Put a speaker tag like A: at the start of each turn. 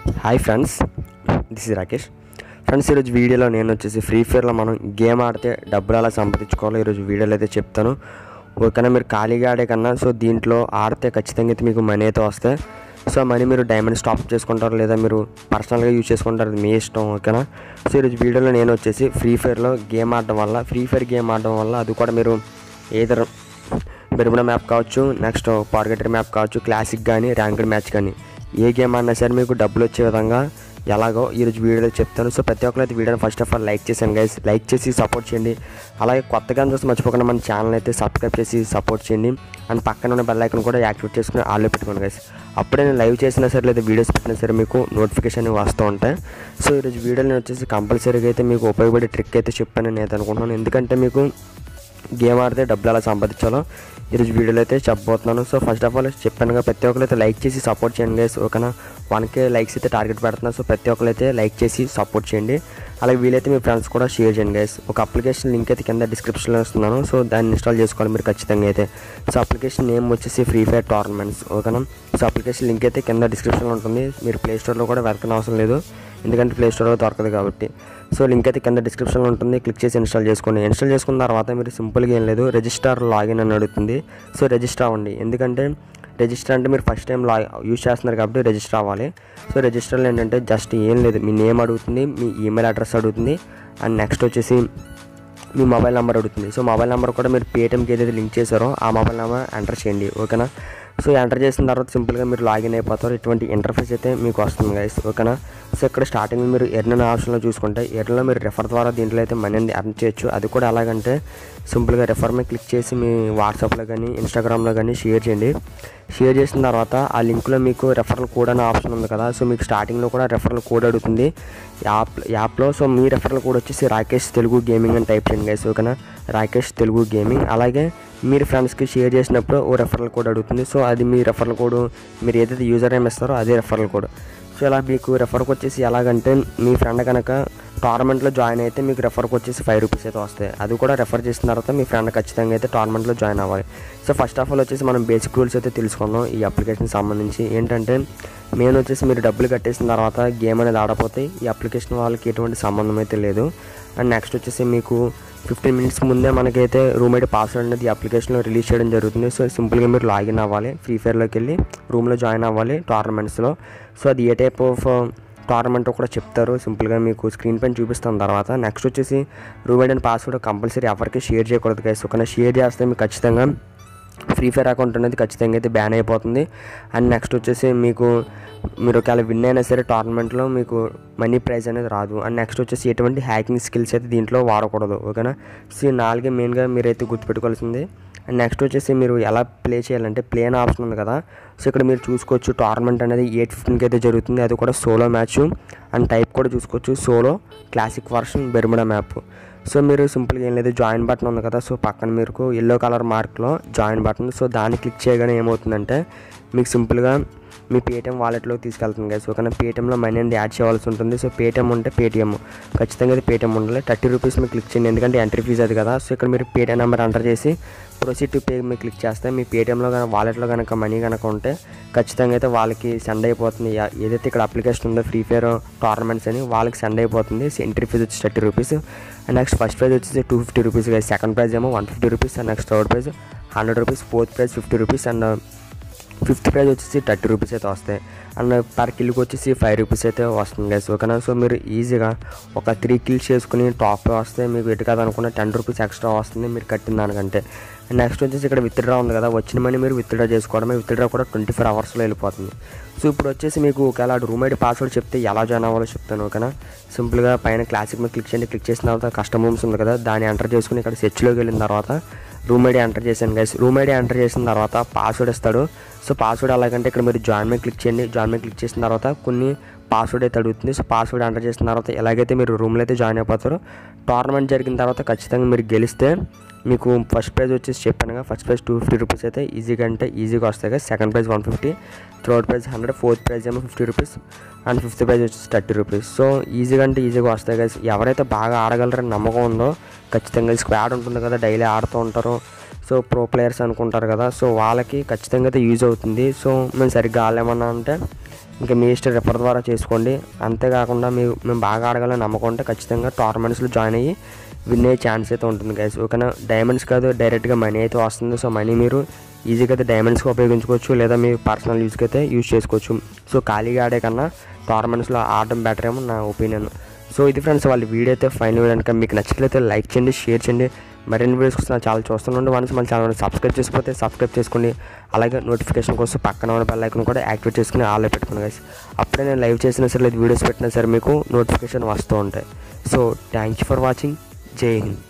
A: Hi friends, this is Rakesh. Friends, ఈరోజు వీడియోలో నేను వచ్చేసి ఫ్రీ ఫైర్లో మనం గేమ్ ఆడితే డబ్బులు ఎలా సంపాదించుకోవాలో ఈరోజు వీడియోలో అయితే చెప్తాను. ఓకేనా? మీరు ఖాళీగా ఆడే కన్నా దీంట్లో ఆడితే ఖచ్చితంగా అయితే మీకు మనీ అయితే వస్తాయి. మనీ మీరు డైమండ్ స్టాప్ చేసుకుంటారు లేదా మీరు పర్సనల్గా యూజ్ చేసుకుంటారు, అది మీ ఇష్టం. ఓకేనా? ఈరోజు వీడియోలో నేను వచ్చేసి ఫ్రీ ఫైర్లో గేమ్ ఆడడం వల్ల అది కూడా మీరు ఏదర్ బెర్ముడా మ్యాప్ కావచ్చు, నెక్స్ట్ పార్గెటరీ మ్యాప్ కావచ్చు, క్లాసిక్ కానీ ర్యాంక్డ్ మ్యాచ్ కానీ ఏ గేమ్ అన్నా సరే మీకు డబ్బులు వచ్చే విధంగా ఎలాగో ఈరోజు వీడియోలో చెప్తాను. ప్రతి ఒక్కరు అయితే వీడియోని ఫస్ట్ ఆఫ్ ఆల్ లైక్ చేశాను గైస్. లైక్ చేసి సపోర్ట్ చేయండి. అలాగే కొత్తగా చూస్తే మర్చిపోకుండా మన ఛానల్ అయితే సబ్స్క్రైబ్ చేసి సపోర్ట్ చేయండి. అండ్ పక్కన ఉన్న బెల్ ఐకాన్ కూడా యాక్టివేట్ చేసుకుని ఆల్లో పెట్టుకోండి గైస్. అప్పుడే నేను లైవ్ చేసినా సరే లేదా వీడియోస్ పెట్టినా సరే మీకు నోటిఫికేషన్ వస్తూ ఉంటాయి. ఈరోజు వీడియోలో వచ్చేసి కంపల్సరీగా అయితే మీకు ఉపయోగపడే ట్రిక్ అయితే చెప్పాను నేను అనుకుంటున్నాను. ఎందుకంటే మీకు గేమ్ ఆడితే డబ్బులు ఎలా సంపాదించాలో ఈరోజు వీడియోలో అయితే చెప్పబోతున్నాను. ఫస్ట్ ఆఫ్ ఆల్ చెప్పానుగా, ప్రతి ఒక్కరు అయితే లైక్ చేసి సపోర్ట్ చేయండి గైస్. ఓకేనా? 1K లైక్స్ అయితే టార్గెట్ పెడుతున్నాను. ప్రతి ఒక్కరు అయితే లైక్ చేసి సపోర్ట్ చేయండి. అలాగే వీలైతే మీ ఫ్రెండ్స్ కూడా షేర్ చేయండి గైస్. ఒక అప్లికేషన్ లింక్ అయితే కింద డిస్క్రిప్షన్లో ఇస్తున్నాను. దాన్ని ఇన్స్టాల్ చేసుకోవాలి మీరు ఖచ్చితంగా అయితే. అప్లికేషన్ నేమ్ వచ్చేసి ఫ్రీ ఫైర్ టోర్నమెంట్స్. ఓకేనా? అప్లికేషన్ లింక్ అయితే కింద డిస్క్రిప్షన్లో ఉంటుంది. మీరు ప్లే స్టోర్లో కూడా వెతకని అవసరం లేదు, ఎందుకంటే ప్లే స్టోర్లో దొరకదు కాబట్టి. లింక్ అయితే కింద డిస్క్రిప్షన్లో ఉంటుంది. క్లిక్ చేసి ఇన్స్టాల్ చేసుకోండి. ఇన్స్టాల్ చేసుకున్న తర్వాత మీరు సింపుల్గా ఏం లేదు, రిజిస్టర్ లాగిన్ అని అడుగుతుంది. రిజిస్టర్ అవ్వండి. ఎందుకంటే రిజిస్టర్ అంటే మీరు ఫస్ట్ టైం యూజ్ చేస్తున్నారు కాబట్టి రిజిస్టర్ అవ్వాలి. రిజిస్టర్లో ఏంటంటే జస్ట్ ఏం లేదు, మీ నేమ్ అడుగుతుంది, మీ ఈమెయిల్ అడ్రస్ అడుగుతుంది, అండ్ నెక్స్ట్ వచ్చేసి మీ మొబైల్ నెంబర్ అడుగుతుంది. మొబైల్ నెంబర్ కూడా మీరు పేటిఎంకి ఏదైతే లింక్ చేశారో ఆ మొబైల్ నెంబర్ ఎంటర్ చేయండి. ఓకేనా? ఎంటర్ చేసిన తర్వాత సింపుల్గా మీరు లాగిన్ అయిపోతారు. ఇటువంటి ఇంటర్ఫేస్ అయితే మీకు వస్తుంది గైస్. ఓకేనా? ఇక్కడ స్టార్టింగ్ మీరు ఎర్న్ అనే ఆప్షన్లో చూసుకుంటే ఎర్న్లో మీరు రెఫర్ ద్వారా దీంట్లో అయితే మనీ ఎర్న్ చేయొచ్చు. అది కూడా ఎలాగంటే సింపుల్గా రెఫర్ మీద క్లిక్ చేసి మీ వాట్సాప్లో కానీ ఇన్స్టాగ్రామ్లో కానీ షేర్ చేయండి. షేర్ చేసిన తర్వాత ఆ లింక్లో మీకు రెఫరల్ కోడ్ అనే ఆప్షన్ ఉంది కదా. మీకు స్టార్టింగ్లో కూడా రెఫరల్ కోడ్ అడుగుతుంది యాప్లో. మీ రెఫరల్ కోడ్ వచ్చేసి రాకేష్ తెలుగు గేమింగ్ అని టైప్ చేయండి గైస్. ఓకేనా? రాకేష్ తెలుగు గేమింగ్. అలాగే మీరు ఫ్రెండ్స్కి షేర్ చేసినప్పుడు ఓ రెఫరల్ కోడ్ అడుగుతుంది. అది మీ రెఫరల్ కోడ్, మీరు ఏదైతే యూజర్ నేమ్ ఇస్తారో అదే రెఫరల్ కోడ్. ఇలా మీకు రెఫర్కి వచ్చేసి ఎలాగంటే మీ ఫ్రెండ్ కనుక టోర్నమెంట్లో జాయిన్ అయితే మీకు రెఫర్కి వచ్చేసి 5 రూపీస్ అయితే వస్తాయి. అది కూడా రెఫర్ చేసిన తర్వాత మీ ఫ్రెండ్ ఖచ్చితంగా అయితే టోర్నమెంట్లో జాయిన్ అవ్వాలి. ఫస్ట్ ఆఫ్ ఆల్ వచ్చేసి మనం బేసిక్ రూల్స్ అయితే తెలుసుకున్నాం ఈ అప్లికేషన్ సంబంధించి. ఏంటంటే మెయిన్ వచ్చేసి మీరు డబ్బులు కట్టేసిన తర్వాత గేమ్ అనేది ఆడపోతే ఈ అప్లికేషన్ వాళ్ళకి ఎటువంటి సంబంధం అయితే లేదు. అండ్ నెక్స్ట్ వచ్చేసి మీకు 15 మినిట్స్ ముందే మనకైతే రూమ్ ఐడి పాస్వర్డ్ అనేది ఈ అప్లికేషన్లో రిలీజ్ చేయడం జరుగుతుంది. సింపుల్గా మీరు లాగిన్ అవ్వాలి, ఫ్రీ ఫైర్లోకి వెళ్ళి రూమ్లో జాయిన్ అవ్వాలి టోర్నమెంట్స్లో. అది ఏ టైప్ ఆఫ్ టోర్నమెంట్ కూడా చెప్తారు, సింపుల్గా మీకు స్క్రీన్ పైన చూపిస్తాం. తర్వాత నెక్స్ట్ వచ్చేసి room ID and password compulsory ఎవరికి షేర్ చేయకూడదు గైస్. ఒకవేళ షేర్ చేస్తే మీకు ఖచ్చితంగా ఫ్రీ ఫైర్ అకౌంట్ అనేది ఖచ్చితంగా అయితే బ్యాన్ అయిపోతుంది. అండ్ నెక్స్ట్ వచ్చేసి మీరు ఒకవేళ విన్ అయినా సరే టోర్నమెంట్లో మీకు మనీ ప్రైజ్ అనేది రాదు. అండ్ నెక్స్ట్ వచ్చేసి ఎటువంటి హ్యాకింగ్ స్కిల్స్ అయితే దీంట్లో వాడకూడదు. ఓకేనా? ఈ 4 మెయిన్గా మీరైతే గుర్తుపెట్టుకోవాల్సింది. అండ్ నెక్స్ట్ వచ్చేసి మీరు ఎలా ప్లే చేయాలంటే ప్లే అనే ఆప్షన్ ఉంది కదా. ఇక్కడ మీరు చూసుకోవచ్చు టోర్నమెంట్ అనేది 8:15కి అయితే జరుగుతుంది. అది కూడా సోలో మ్యాచ్. అండ్ టైప్ కూడా చూసుకోవచ్చు, solo classic version Bermuda map. మీరు సింపుల్గా ఏం లేదు, జాయిన్ బటన్ ఉంది కదా. పక్కన మీకు ఎల్లో కలర్ మార్క్లో జాయిన్ బటన్. దాన్ని క్లిక్ చేయగానే ఏమవుతుందంటే మీకు సింపుల్గా మీ పేటిఎం వాలెట్లోకి తీసుకెళ్తుంది గైస్. ఓకేనా? పేటిఎంలో మనీ అనేది యాడ్ చేయాల్సి ఉంటుంది. పేటిఎం ఉంటే పేటిఎం ఖచ్చితంగా అది పేటిఎం ఉండాలి. 30 రూపీస్ మీకు క్లిక్ చేయండి, ఎందుకంటే ఎంట్రీ ఫీజ్ అది కదా. ఇక్కడ మీరు పేటిఎం నెంబర్ ఎంటర్ చేసి ప్రొసీడ్ టు పే మీరు క్లిక్ చేస్తే మీ పేటిఎంలో కానీ వాలెట్లో కనుక మనీ కనుక ఉంటే ఖచ్చితంగా అయితే వాళ్ళకి సెండ్ అయిపోతుంది. ఏదైతే ఇక్కడ అప్లికేషన్ ఉందో ఫ్రీ ఫైర్ టోర్నమెంట్స్ అని వాళ్ళకి సెండ్ అయిపోతుంది. ఎంట్రీ ఫీజ్ వచ్చి 30 rupees. And next first prize వచ్చేసి 250 రూపీస్ గైస్. సెకండ్ ప్రైజ్ ఏమో 150 rupees. And next third prize 100 rupees. Fourth prize 50 rupees. And fifth prize వచ్చేసి 30 రూపీస్ అయితే వస్తాయి. అండ్ పర్ కిల్కి వచ్చేసి 5 రూపీస్ అయితే వస్తుంది గైస్. ఓకేనా? మీరు ఈజీగా ఒక 3 కిల్స్ చేసుకుని టాప్లో వస్తే మీకు ఎటు కాదనుకున్న 10 రూపీస్ ఎక్స్ట్రా వస్తుంది మీరు కట్టిన దానికంటే. నెక్స్ట్ వచ్చేసి ఇక్కడ విత్డ్రా ఉంది కదా, వచ్చిన మనీ మీరు విత్డ్రా చేసుకోవడమే. విత్డ్రా కూడా 24 అవర్స్లో వెళ్ళిపోతుంది. ఇప్పుడు వచ్చేసి మీకు ఒకవేళ రూమ్ ఐడి పాస్వర్డ్ చెప్తే ఎలా జాయిన్ అవ్వాలో చెప్తాను. ఓకేనా? సింపుల్గా పైన క్లాసిక్ మీద క్లిక్ చేయండి. క్లిక్ చేసిన తర్వాత కస్టమ్ రూమ్స్ ఉంది కదా, దాన్ని ఎంటర్ చేసుకుని ఇక్కడ సెర్చ్లోకి వెళ్ళిన తర్వాత రూమ్ ఐడి ఎంటర్ చేశాను గైస్. రూమ్ ఐడి ఎంటర్ చేసిన తర్వాత పాస్వర్డ్ ఇస్తాడు. పాస్వర్డ్ ఎలాగంటే ఇక్కడ మీరు జాయిన్ మీద క్లిక్ చేయండి. జాయిన్ మీద క్లిక్ చేసిన తర్వాత కొన్ని పాస్వర్డ్ అయితే అడుగుతుంది. పాస్వర్డ్ ఎంటర్ చేసిన తర్వాత ఎలాగైతే మీరు రూమ్లో అయితే జాయిన్ అయిపోతారో టోర్నమెంట్ జరిగిన తర్వాత ఖచ్చితంగా మీరు గెలిస్తే మీకు ఫస్ట్ ప్రైజ్ వచ్చేసి చెప్పానుగా, ఫస్ట్ ప్రైజ్ 250 రూపీస్ అయితే ఈజీగా వస్తాయి కదా. Second prize 150, third prize 100, fourth prize ఏమో 50 రూపీస్, అండ్ ఫిఫ్త్ ప్రైజ్ వచ్చేసి 30 రూపీస్. ఈజీగా వస్తాయి కదా. ఎవరైతే బాగా ఆడగలరని నమ్మకం ఉందో ఖచ్చితంగా స్క్వాడ్ ఉంటుంది కదా, డైలీ ఆడుతూ ఉంటారు. ప్రో ప్లేయర్స్ అనుకుంటారు కదా, వాళ్ళకి ఖచ్చితంగా అయితే యూజ్ అవుతుంది. మేము సరిగ్గా ఆడలేమన్నా అంటే ఇంకా మీ ఇష్టం రిఫర్ ద్వారా చేసుకోండి. అంతేకాకుండా మేము బాగా ఆడగలని నమ్మకం ఉంటే ఖచ్చితంగా టోర్నమెంట్స్లో జాయిన్ అయ్యి విన్ అయ్యే ఛాన్స్ అయితే ఉంటుంది గైస్. ఓకేనా, డైమండ్స్ కాదు డైరెక్ట్గా మనీ అయితే వస్తుంది. సో మనీ మీరు ఈజీగా అయితే డైమండ్స్కి ఉపయోగించుకోవచ్చు, లేదా మీ పర్సనల్ యూస్కి అయితే యూజ్ చేసుకోవచ్చు. సో ఖాళీగా ఆడే కన్నా టోర్నమెంట్స్లో ఆడడం బెటర్ ఏమో నా ఒపీనియన్. సో ఇది ఫ్రెండ్స్ వాళ్ళ వీడియో అయితే ఫైనల్ కనుక మీకు నచ్చినట్లయితే లైక్ చేయండి, షేర్ చేయండి. మరిన్ని వీడియోస్ కోసం నా ఛానల్ చూస్తుండండి. వన్స్ మన ఛానల్ సబ్స్క్రైబ్ చేసుకోకపోతే సబ్స్క్రైబ్ చేసుకోండి. అలాగే నోటిఫికేషన్ కోసం పక్కన ఉన్న బెల్ ఐకాన్ కూడా యాక్టివేట్ చేసుకుని ఆల్లో పెట్టుకోండి గైస్. అప్పుడే నేను లైవ్ చేసినా సరే లేదు వీడియోస్ పెట్టినా సరే మీకు నోటిఫికేషన్ వస్తూ ఉంటాయి. So thank you for watching. జై హింద్.